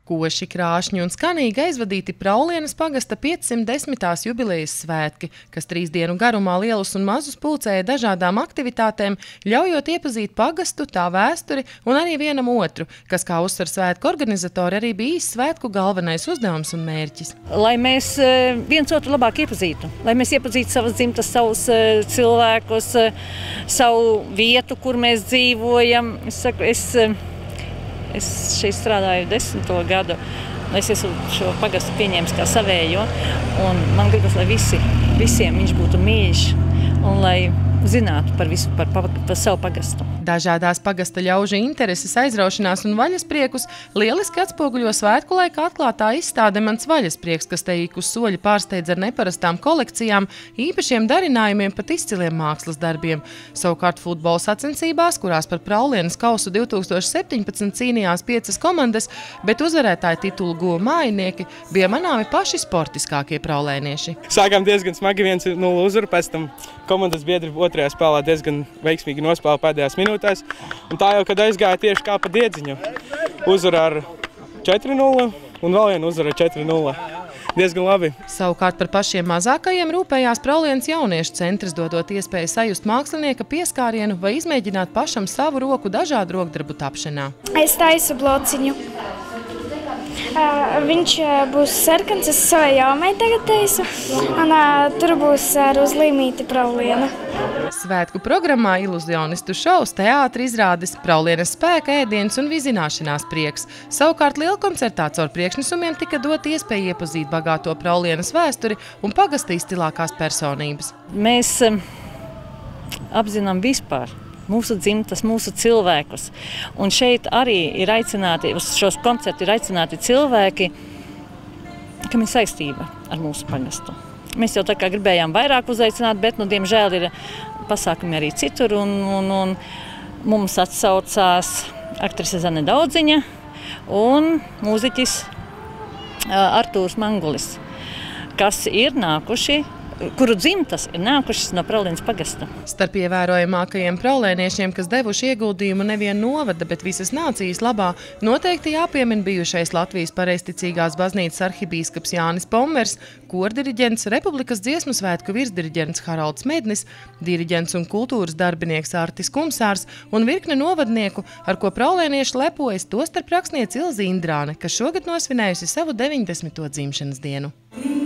Koši, krāšņi un skanīgi aizvadīti Praulienes pagasta 510. jubilejas svētki, kas 3 dienu garumā lielus un mazus pulcēja dažādām aktivitātēm, ļaujot iepazīt pagastu, tā vēsturi un arī vienam otru, kas, kā uzsver svētku organizatori, arī bija svētku galvenais uzdevums un mērķis. Lai mēs viens otru labāk iepazītu, lai mēs iepazītu savas dzimtas, savus cilvēkus, savu vietu, kur mēs dzīvojam. Es šeit strādāju 10. gadu, es esmu šo pagastu pieņēmis kā savējo, un man gribas, lai visiem viņš būtu mīļš, un lai zinātu par visu, par savu pagastu. Dažādās pagasta ļaužu intereses, aizraušanās un vaļaspriekus lieliski atspoguļo svētku laika atklātā izstāde Mans vaļasprieks, kas te ik uz soļa pārsteidz ar neparastām kolekcijām, īpašiem darinājumiem, pat izciliem mākslas darbiem. Savukārt futbola sacensībās, kurās par Praulienes kausu 2017 cīnījās 5 komandas, bet uzvarētāju titulu guva mājinieki, bija manāmi paši sportiskākie praulēnieši. Sākām diezgan smagi 1-0 uzvaru, pēc tam komandas biedri otrajā spēlē diezgan veiksmīgi nospēlēja pēdējās minūtēs. Un tā jau, kad aizgāja tieši kā pa diedziņu. Uzvara ar 4-0 un vēl vienu uzvara ar 4-0. Diezgan labi. Savukārt par pašiem mazākajiem rūpējās Praulienes jauniešu centrs, dodot iespēju sajust mākslinieka pieskārienu vai izmēģināt pašam savu roku dažādu rokdarbu tapšanā. Es taisu blociņu. Viņš būs sarkans, es savai jaumai tagad taisu, un tur būs ar uzlīmīti Prauliena. Svētku programmā iluzionistu šovs, teātra izrādes, Praulienes spēka ēdiens un vizināšanās prieks. Savukārt lielkoncertā caur priekšnesumiem tika dot iespēja iepazīt bagāto Praulienes vēsturi un pagasta izcilākās personības. Mēs apzinām vispār mūsu dzimtas, mūsu cilvēkus. Un šeit arī ir aicināti, uz šos koncertu ir aicināti cilvēki, kam ir saistība ar mūsu pagastu. Mēs jau tā kā gribējām vairāk uzaicināt, bet, diemžēl, ir pasākumi arī citur. Un mums atsaucās aktrise Zane Daudziņa un mūziķis Artūrs Mangulis, kas ir nākuši, kuru dzimtas ir nākušas no Praulienes pagasta. Starp ievērojamākajiem praulēniešiem, kas devuši ieguldījumu nevien novada, bet visas nācijas labā, noteikti jāpiemina bijušais Latvijas Pareizticīgās baznīcas arhibīskaps Jānis Pommers, kordiriģents, Republikas dziesmu svētku virsdiriģents Haralds Mednis, diriģents un kultūras darbinieks Artis Kumsārs un virkne novadnieku, ar ko praulēnieši lepojas, tostarp rakstniece Ilze Indrāne, kas šogad nosvinējusi savu 90. dzimšanas dienu.